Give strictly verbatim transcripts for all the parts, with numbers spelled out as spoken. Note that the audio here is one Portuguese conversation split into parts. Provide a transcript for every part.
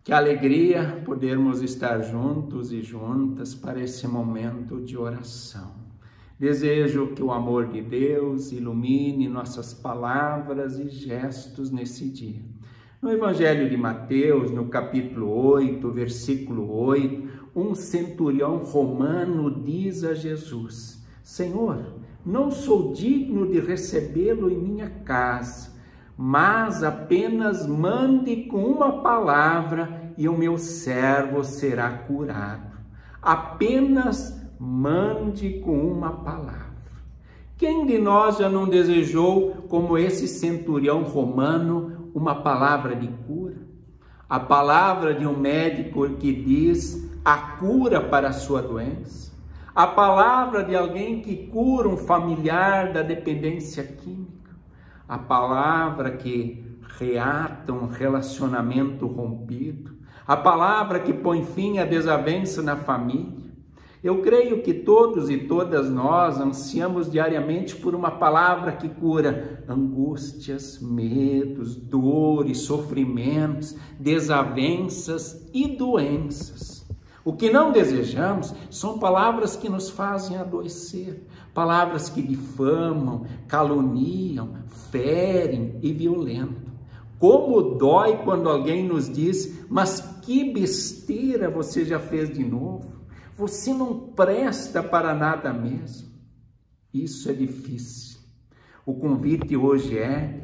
Que alegria podermos estar juntos e juntas para esse momento de oração. Desejo que o amor de Deus ilumine nossas palavras e gestos nesse dia. No Evangelho de Mateus, no capítulo oito, versículo oito, um centurião romano diz a Jesus: Senhor, não sou digno de recebê-lo em minha casa, mas apenas mande com uma palavra e o meu servo será curado. Apenas mande com uma palavra. Quem de nós já não desejou, como esse centurião romano, uma palavra de cura? A palavra de um médico que diz a cura para a sua doença. A palavra de alguém que cura um familiar da dependência química. A palavra que reata um relacionamento rompido. A palavra que põe fim à desavença na família. Eu creio que todos e todas nós ansiamos diariamente por uma palavra que cura angústias, medos, dores, sofrimentos, desavenças e doenças. O que não desejamos são palavras que nos fazem adoecer, palavras que difamam, caluniam, ferem e violentam. Como dói quando alguém nos diz: mas que besteira você já fez de novo? Você não presta para nada mesmo. Isso é difícil. O convite hoje é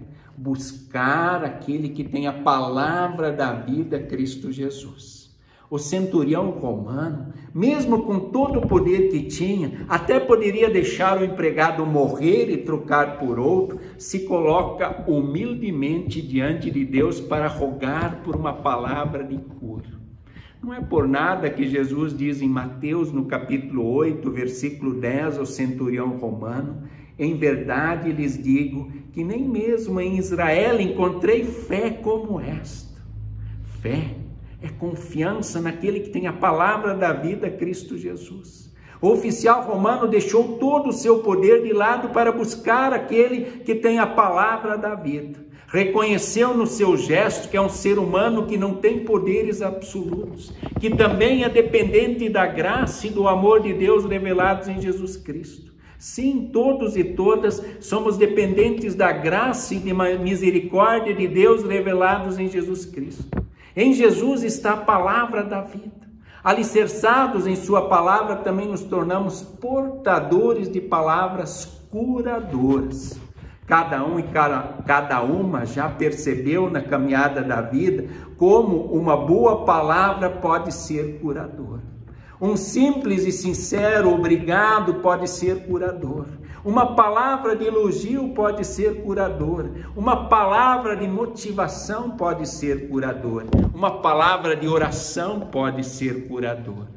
buscar aquele que tem a palavra da vida, Cristo Jesus. O centurião romano, mesmo com todo o poder que tinha, até poderia deixar o empregado morrer e trocar por outro, se coloca humildemente diante de Deus para rogar por uma palavra de cura. Não é por nada que Jesus diz em Mateus, no capítulo oito, versículo dez, ao centurião romano: em verdade lhes digo que nem mesmo em Israel encontrei fé como esta. Fé é confiança naquele que tem a palavra da vida, Cristo Jesus. O oficial romano deixou todo o seu poder de lado para buscar aquele que tem a palavra da vida. Reconheceu no seu gesto que é um ser humano que não tem poderes absolutos, que também é dependente da graça e do amor de Deus revelados em Jesus Cristo. Sim, todos e todas somos dependentes da graça e da misericórdia de Deus revelados em Jesus Cristo. Em Jesus está a palavra da vida. Alicerçados em sua palavra, também nos tornamos portadores de palavras curadoras. Cada um e cada, cada uma já percebeu na caminhada da vida como uma boa palavra pode ser curadora. Um simples e sincero obrigado pode ser curador. Uma palavra de elogio pode ser curadora. Uma palavra de motivação pode ser curadora. Uma palavra de oração pode ser curadora.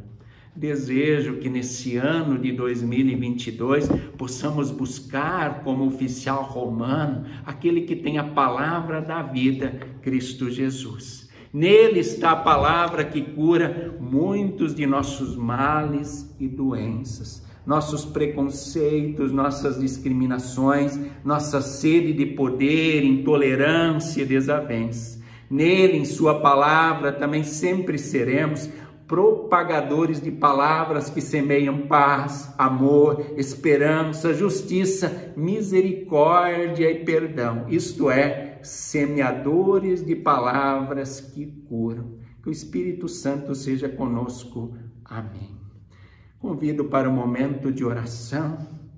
Desejo que nesse ano de dois mil e vinte e dois possamos buscar como oficial romano aquele que tem a palavra da vida, Cristo Jesus. Nele está a palavra que cura muitos de nossos males e doenças, nossos preconceitos, nossas discriminações, nossa sede de poder, intolerância e desavença. Nele, em sua palavra, também sempre seremos propagadores de palavras que semeiam paz, amor, esperança, justiça, misericórdia e perdão. Isto é, semeadores de palavras que curam. Que o Espírito Santo seja conosco. Amém. Convido para o momento de oração.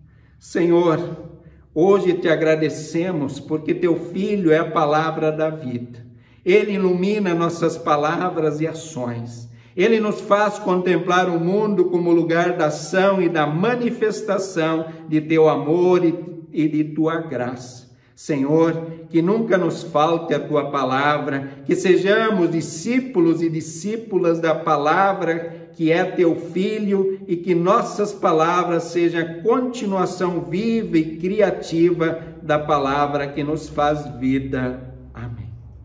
Senhor, hoje te agradecemos porque teu Filho é a palavra da vida. Ele ilumina nossas palavras e ações. Ele nos faz contemplar o mundo como lugar da ação e da manifestação de teu amor e de tua graça. Senhor, que nunca nos falte a tua palavra, que sejamos discípulos e discípulas da palavra que é teu Filho e que nossas palavras sejam a continuação viva e criativa da palavra que nos faz vida. Amém.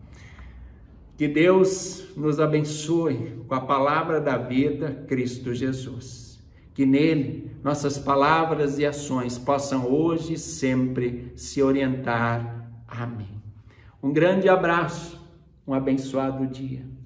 Que Deus nos abençoe com a palavra da vida, Cristo Jesus. Que nele nossas palavras e ações possam hoje e sempre se orientar. Amém. Um grande abraço, um abençoado dia.